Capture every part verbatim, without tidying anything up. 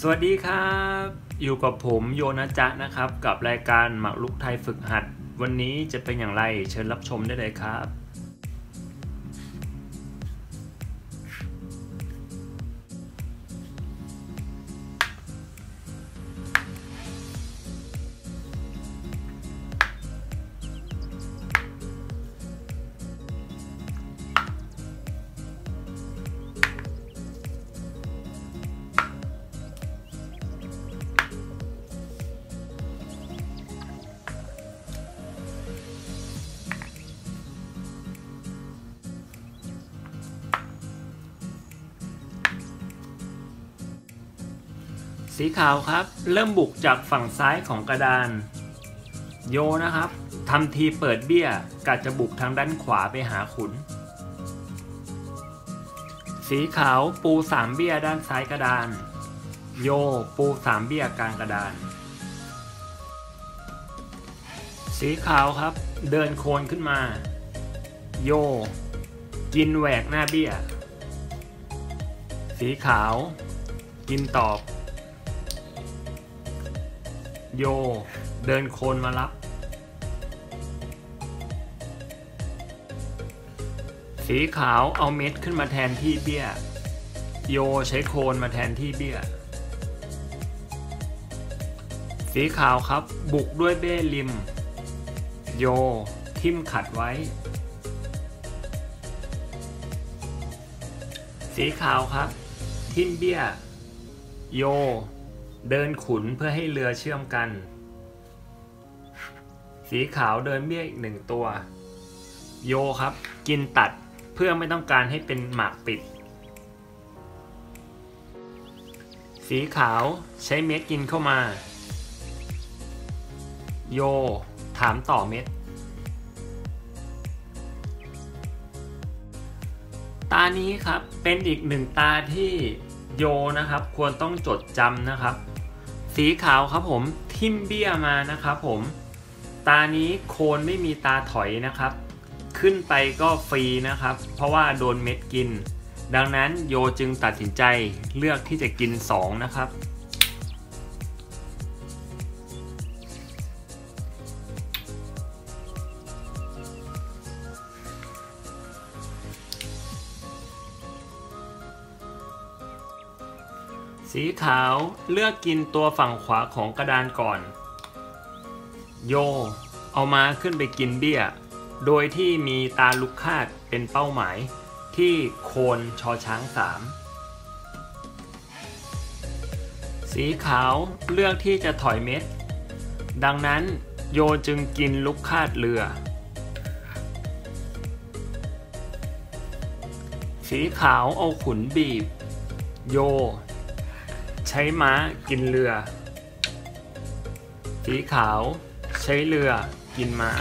วัสดีครับอยู่กับผมโยนะจ๊ะนะครับกับรายการหมากรุกไทยฝึกหัดวันนี้จะเป็นอย่างไรเชิญรับชมได้เลยครับสีขาวครับเริ่มบุกจากฝั่งซ้ายของกระดานโยนะครับทำทีเปิดเบี้ยกะจะบุกทางด้านขวาไปหาขุนสีขาวปูสามเบี้ยด้านซ้ายกระดานโยปูสามเบี้ยกลางกระดานสีขาวครับเดินโคนขึ้นมาโยกินแหวกหน้าเบี้ยสีขาวกินตอบโยเดินโคนมารับสีขาวเอาเม็ดขึ้นมาแทนที่เบี้ยโยใช้โคนมาแทนที่เบี้ยสีขาวครับบุกด้วยเบ้ริมโยทิ่มขัดไว้สีขาวครับทิ่มเบี้ยโยเดินขุนเพื่อให้เรือเชื่อมกันสีขาวเดินเบี้ยอีกหนึ่งตัวโยครับกินตัดเพื่อไม่ต้องการให้เป็นหมากปิดสีขาวใช้เม็ดกินเข้ามาโยถามต่อเม็ดตานี้ครับเป็นอีกหนึ่งตาที่โยนะครับควรต้องจดจำนะครับสีขาวครับผมทิ่มเบี้ยมานะครับผมตานี้โคนไม่มีตาถอยนะครับขึ้นไปก็ฟรีนะครับเพราะว่าโดนเม็ดกินดังนั้นโยจึงตัดสินใจเลือกที่จะกินสองนะครับสีขาวเลือกกินตัวฝั่งขวาของกระดานก่อนโยเอามาขึ้นไปกินเบี้ยโดยที่มีตาลูกคาดเป็นเป้าหมายที่โคนชอช้างสามสีขาวเลือกที่จะถอยเม็ดดังนั้นโยจึงกินลูกคาดเรือสีขาวเอาขุนบีบโยใช้ม้ากินเรือสีขาวใช้เรือกินม้า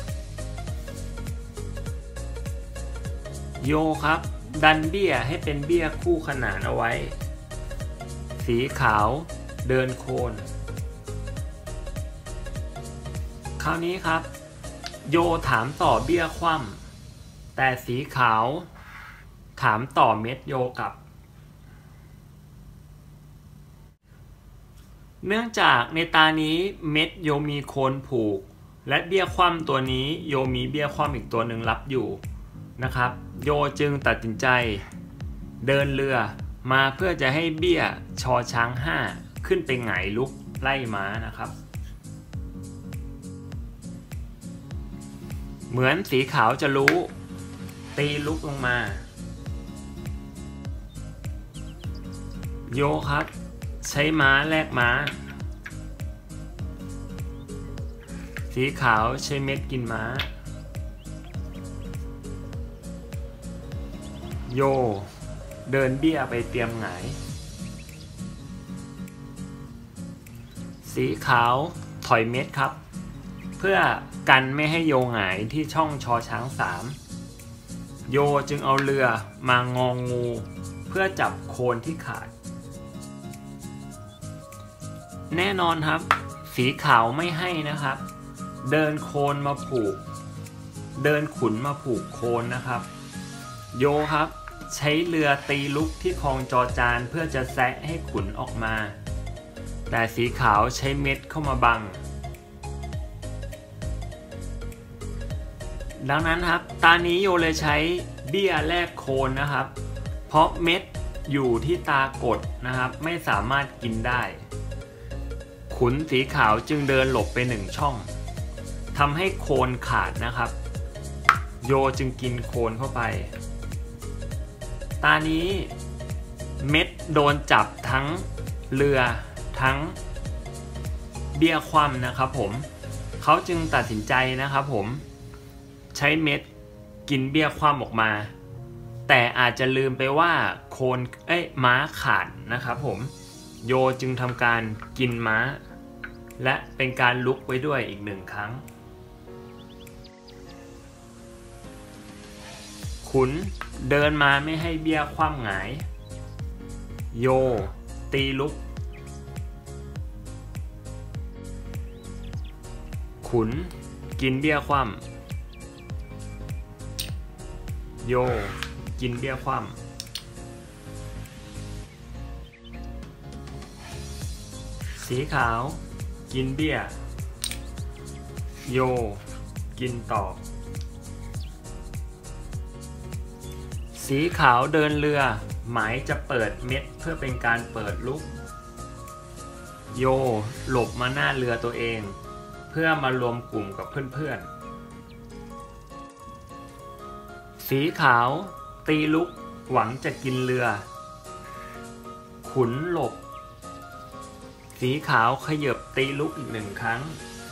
โยครับดันเบี้ยให้เป็นเบี้ยคู่ขนานเอาไว้สีขาวเดินโคนคราวนี้ครับโยถามต่อเบี้ยคว่ำแต่สีขาวถามต่อเม็ดโยกลับเนื่องจากในตานี้เม็ดโยมีโคนผูกและเบี้ยคว่ำตัวนี้โยมีเบี้ยคว่ำอีกตัวหนึ่งรับอยู่นะครับโยจึงตัดสินใจเดินเรือมาเพื่อจะให้เบี้ยชอช้างห้าขึ้นไปหงายลุกไล่ม้านะครับเหมือนสีขาวจะรู้ตีลุกลงมาโยครับใช้ม้าแลกม้าสีขาวใช้เม็ดกินม้าโยเดินเบี้ยไปเตรียมหงายสีขาวถอยเม็ดครับเพื่อกันไม่ให้โยหงายที่ช่องชอช้างสามโยจึงเอาเรือมางองูเพื่อจับโคนที่ขาดแน่นอนครับสีขาวไม่ให้นะครับเดินโคนมาผูกเดินขุนมาผูกโคนนะครับโยครับใช้เรือตีลุกที่คลองจอจานเพื่อจะแซะให้ขุนออกมาแต่สีขาวใช้เม็ดเข้ามาบังดังนั้นครับตานี้โยเลยใช้เบี้ยแลกโคนนะครับเพราะเม็ดอยู่ที่ตากดนะครับไม่สามารถกินได้ขุนสีขาวจึงเดินหลบไปหนึ่งช่องทำให้โคนขาดนะครับโยจึงกินโคนเข้าไปตานี้เม็ดโดนจับทั้งเรือทั้งเบี้ยคว่ำนะครับผมเขาจึงตัดสินใจนะครับผมใช้เม็ดกินเบี้ยคว่ำออกมาแต่อาจจะลืมไปว่าโคนเอ้ยม้าขาดนะครับผมโยจึงทำการกินม้าและเป็นการลุกไว้ด้วยอีกหนึ่งครั้งขุนเดินมาไม่ให้เบี้ยคว่ำหงายโยตีลุกขุนกินเบี้ยคว่ำโยกินเบี้ยคว่ำสีขาวกินเบี้ยโยกินต่อสีขาวเดินเรือหมายจะเปิดเม็ดเพื่อเป็นการเปิดลุกโยหลบมาหน้าเรือตัวเองเพื่อมารวมกลุ่มกับเพื่อนๆสีขาวตีลุกหวังจะกินเรือขุนหลบสีขาวขยับตีลุกอีกหนึ่งครั้ง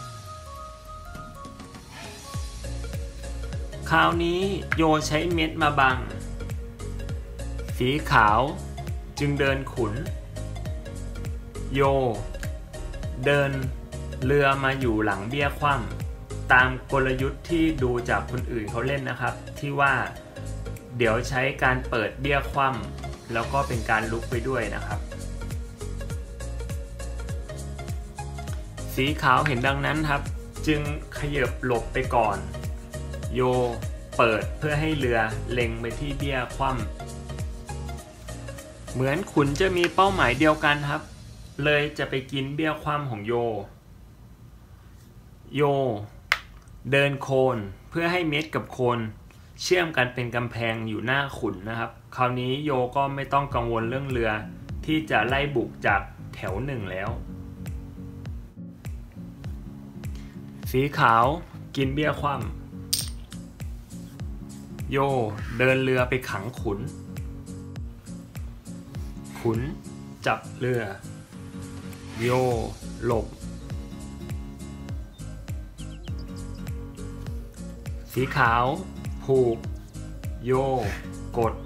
คราวนี้โยใช้เม็ดมาบังสีขาวจึงเดินขุนโยเดินเรือมาอยู่หลังเบี้ยคว่ำตามกลยุทธ์ที่ดูจากคนอื่นเขาเล่นนะครับที่ว่าเดี๋ยวใช้การเปิดเบี้ยคว่ำแล้วก็เป็นการลุกไปด้วยนะครับสีขาวเห็นดังนั้นครับจึงขยับหลบไปก่อนโยเปิดเพื่อให้เรือเล็งไปที่เบี้ยคว่ำเหมือนขุนจะมีเป้าหมายเดียวกันครับเลยจะไปกินเบี้ยคว่ำของโยโยเดินโคนเพื่อให้เม็ดกับโคนเชื่อมกันเป็นกำแพงอยู่หน้าขุนนะครับคราวนี้โยก็ไม่ต้องกังวลเรื่องเรือที่จะไล่บุกจากแถวหนึ่งแล้วสีขาวกินเบี้ยคว่ำโยเดินเรือไปขังขุนขุนจับเรือโยหลบสีขาวผูกโยกด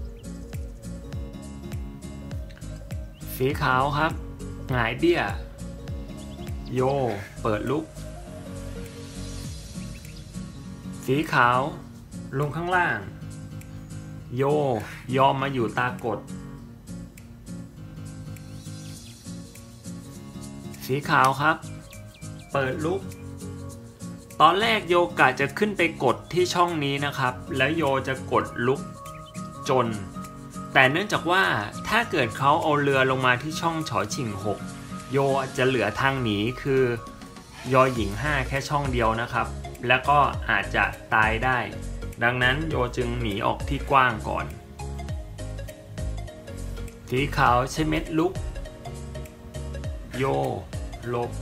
สีขาวครับหงายเบี้ยโยเปิดลุกสีขาวลงข้างล่างโยยอมมาอยู่ตากดสีขาวครับเปิดลุกตอนแรกโยกะจะขึ้นไปกดที่ช่องนี้นะครับแล้วโยจะกดลุกจนแต่เนื่องจากว่าถ้าเกิดเขาเอาเรือลงมาที่ช่องฉอฉิงหกโยจะเหลือทางหนีคือยอหญิงห้าแค่ช่องเดียวนะครับแล้วก็อาจจะตายได้ดังนั้นโยจึงหนีออกที่กว้างก่อนสีขาวใช้เม็ดลุกโยหลบ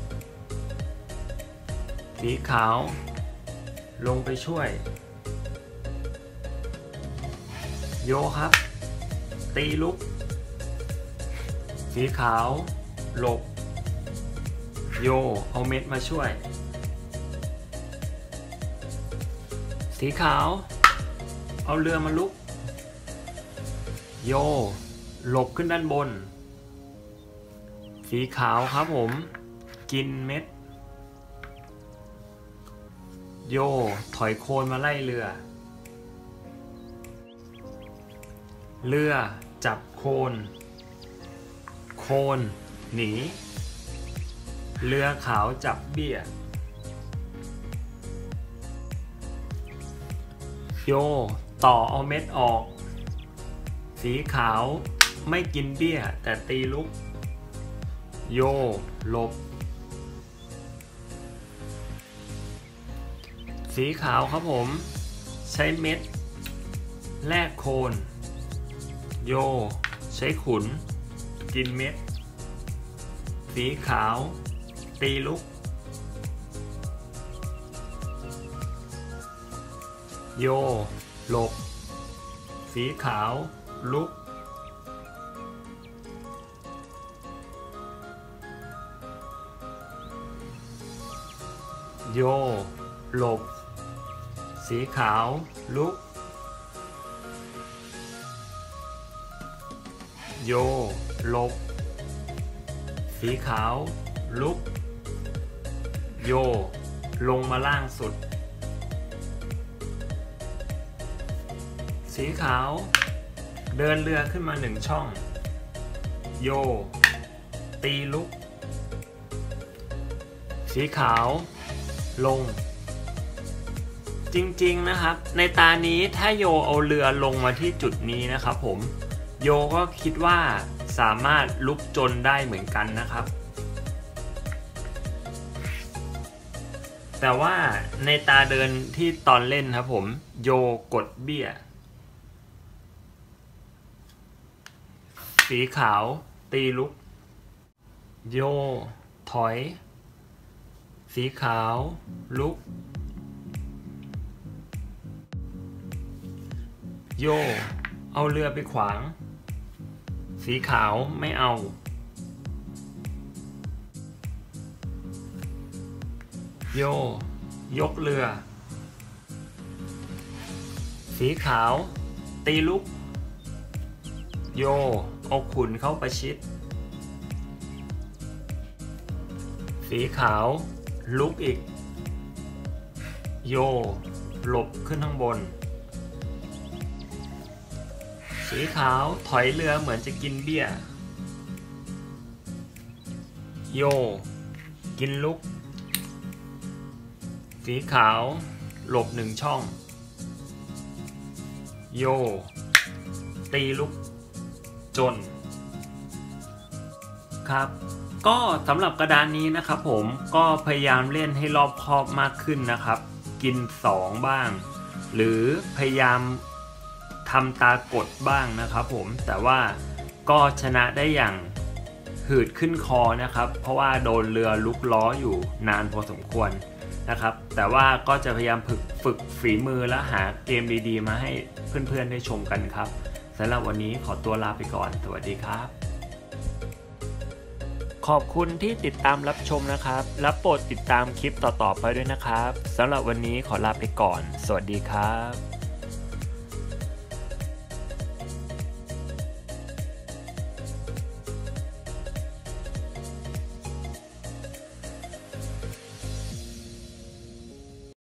สีขาวลงไปช่วยโยครับตีลุกสีขาวหลบโยเอาเม็ดมาช่วยสีขาวเอาเรือมาลุกโยหลบขึ้นด้านบนสีขาวครับผมกินเม็ดโยถอยโคนมาไล่เรือเรือจับโคนโคนหนีเรือขาวจับเบี้ยโยต่อเอาเม็ดออกสีขาวไม่กินเบี้ยแต่ตีลุกโยหลบสีขาวครับผมใช้เม็ดแลกโคนโยใช้ขุนกินเม็ดสีขาวตีลุกโยหลบสีขาวลุกโยหลบสีขาวลุกโยหลบสีขาวลุกโยลงมาล่างสุดสีขาวเดินเรือขึ้นมาหนึ่งช่องโยตีลุกสีขาวลงจริงๆนะครับในตานี้ถ้าโยเอาเรือลงมาที่จุดนี้นะครับผมโยก็คิดว่าสามารถลุกจนได้เหมือนกันนะครับแต่ว่าในตาเดินที่ตอนเล่นครับผมโยกดเบี้ยสีขาวตีลุกโยถอยสีขาวลุกโยเอาเรือไปขวางสีขาวไม่เอาโยยกเรือสีขาวตีลุกโยเอาขุนเข้าประชิดสีขาวลุกอีกโยหลบขึ้นข้างบนสีขาวถอยเรือเหมือนจะกินเบี้ยโยกินลุกสีขาวหลบหนึ่งช่องโยตีลุกจนครับก็สำหรับกระดานนี้นะครับผมก็พยายามเล่นให้รอบคอบมากขึ้นนะครับกินสองบ้างหรือพยายามทำตากดบ้างนะครับผมแต่ว่าก็ชนะได้อย่างหืดขึ้นคอนะครับเพราะว่าโดนเรือลุกล้ออยู่นานพอสมควรนะครับแต่ว่าก็จะพยายามฝึกฝึกฝีมือและหาเกมดีๆมาให้เพื่อนๆได้ชมกันครับสำหรับวันนี้ขอตัวลาไปก่อนสวัสดีครับขอบคุณที่ติดตามรับชมนะครับและโปรดติดตามคลิปต่อๆไปด้วยนะครับสำหรับวันนี้ขอลาไปก่อนสวัสดีครับ